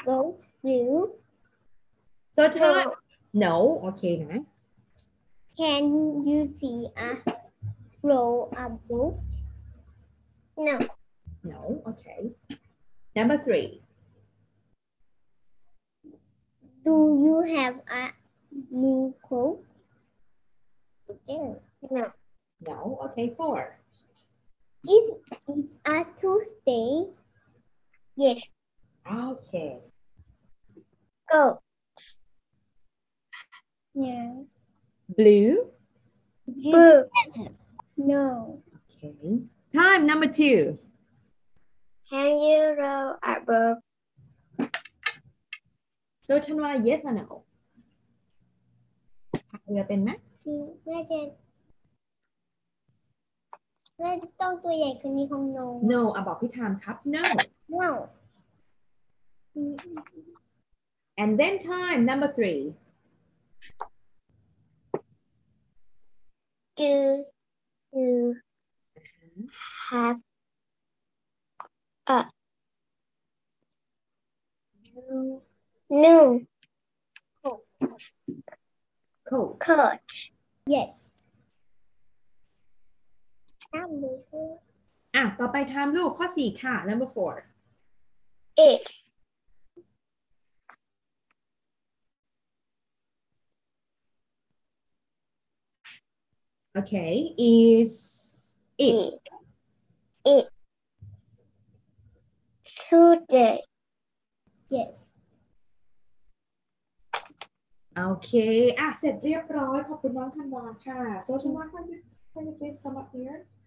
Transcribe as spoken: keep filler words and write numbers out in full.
goat blue so time no โอเคนะ can you see a row a boat no no okay number three do you have a new coat no no okay four is it a Tuesday yes okay go yeah blue blue no okay time number two can you row a boat so ฉันว่า yes or no เรือเป็นไหมน่าจะน่าจะต้องตัวใหญ่กว่านี้ของ no no อ่ะบอกพี่ทามครับ no no and then time number three do you have a new new coat coat yes ตามดูอ่ะต่อไป time ลูกข้อสี่ค่ะ number four it okay is it it today yes โอเคอ่ะเสร็จเรียบร้อยขอบคุณน้องธันวาค่ะ so ธันวา can you can you please come up here